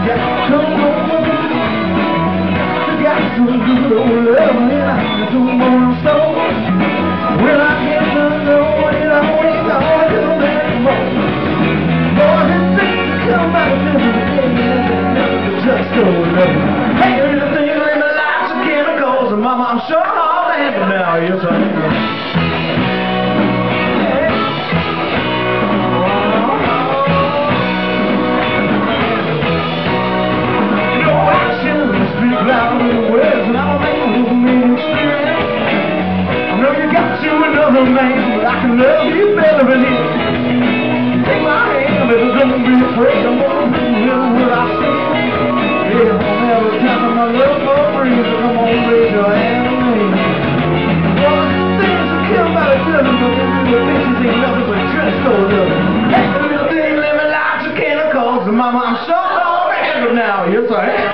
Come on, got some good old love and I don't want to stop. Well, I get to know it always come back more. Boy, this thing come back to me just so love. Hey, everything in my life's a chemicals, and mama, I'm sure all the happy now. Yes, I am. Another man, but I can love you better than him. Take my hand, but don't be afraid. I'm gonna do what I say. Yeah, every time my love for free, so come on, raise your hand on me. Well, things will kill by the dozen, but them little bitches ain't nothing but drugstore loving. Hey, the little thing living lives of chemicals, and mama, I'm so all the heaven now. Yes, I am.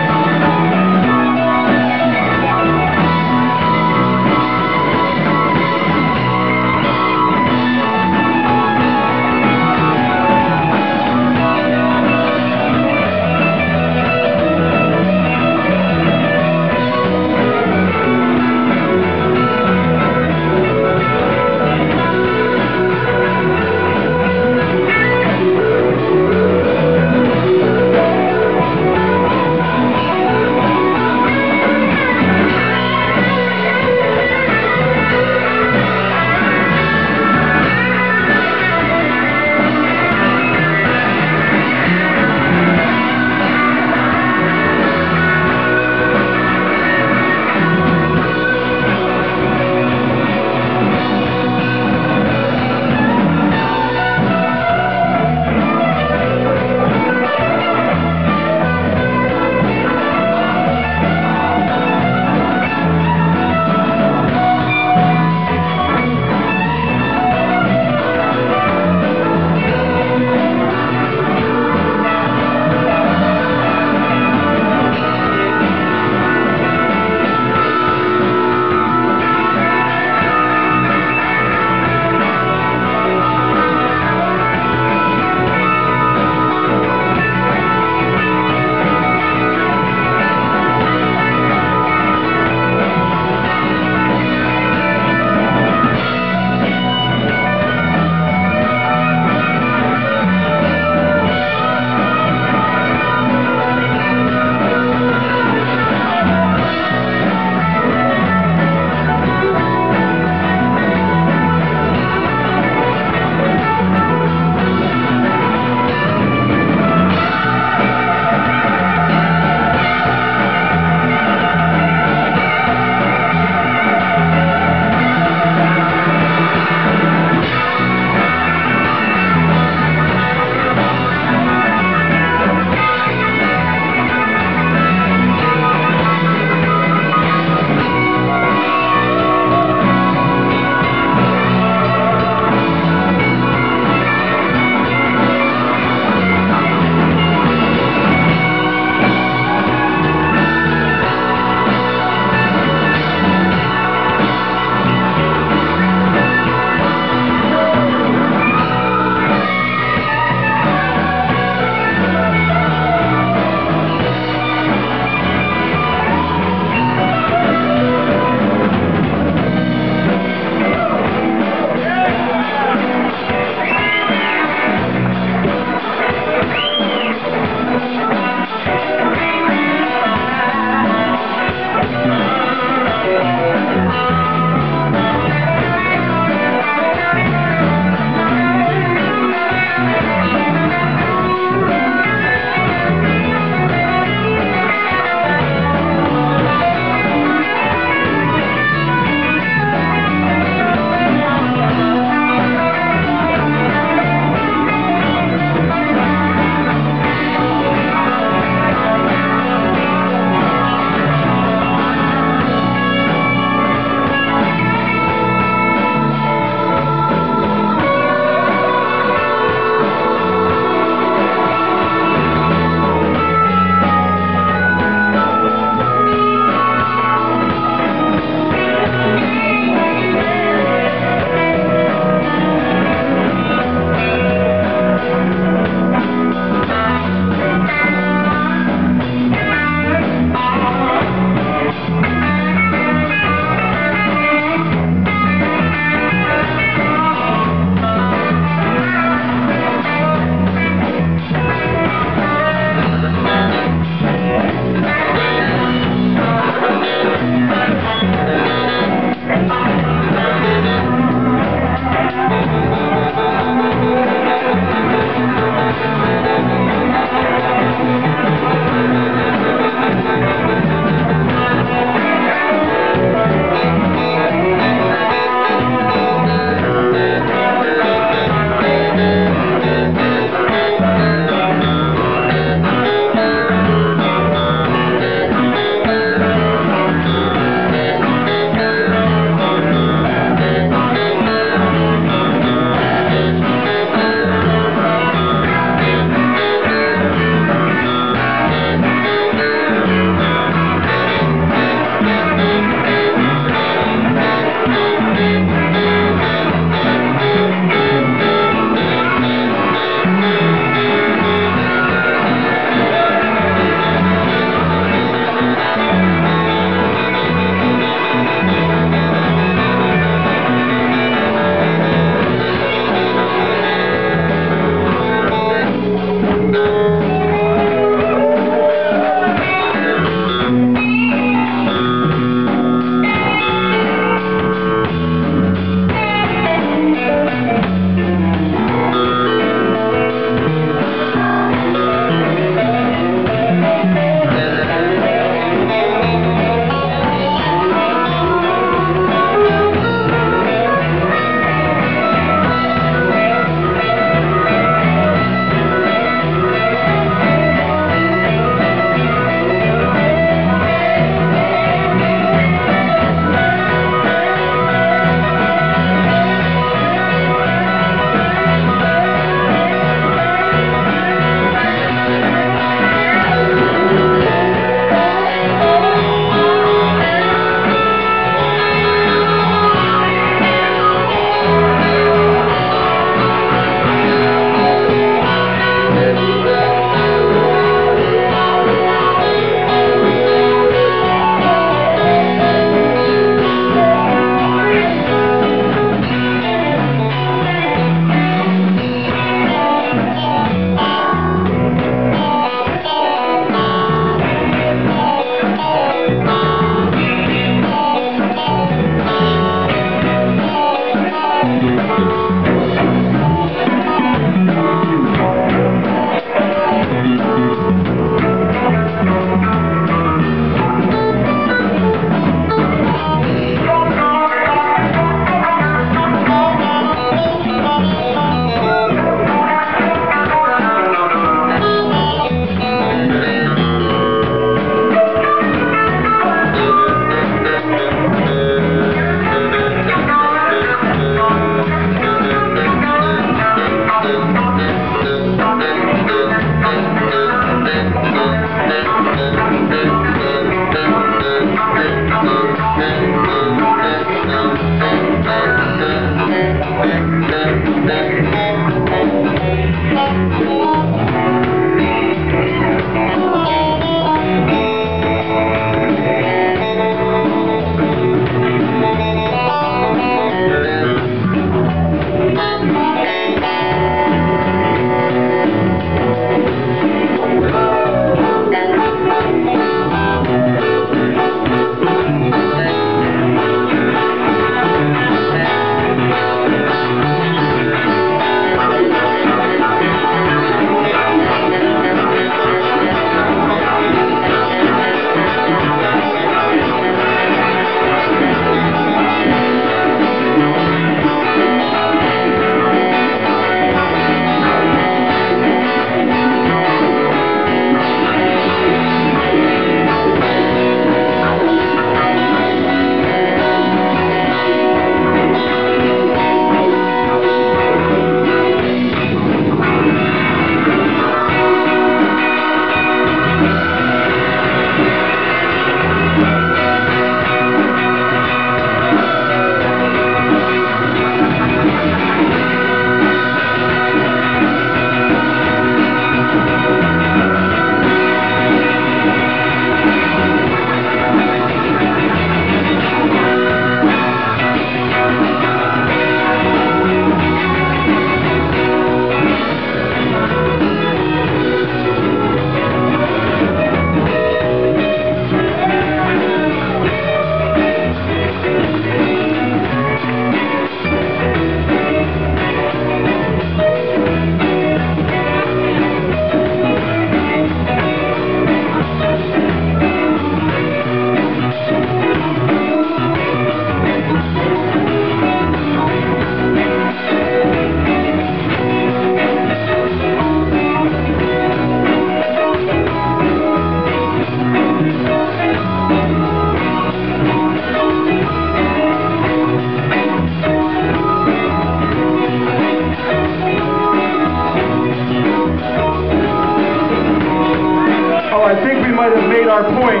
I think we might have made our point.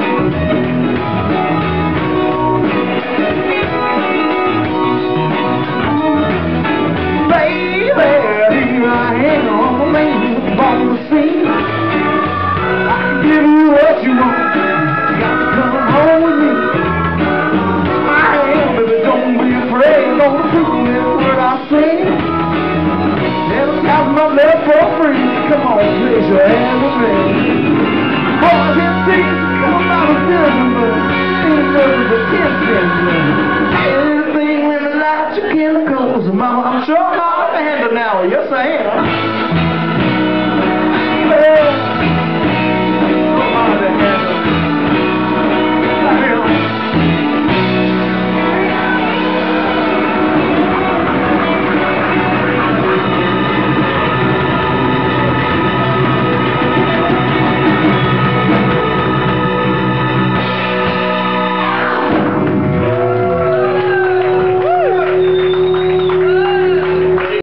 Baby, here I am, a man on the scene. I can give you what you want. You got to come home with me. I am, baby, don't be afraid. Don't prove me what I say. Never have my love for free. Come on, place your hand with me. Oh, I can't see it come out of prison, but ain't nothing but tension. Anything women like you can close, mama, I'm sure I'm a handle now. Yes, I am.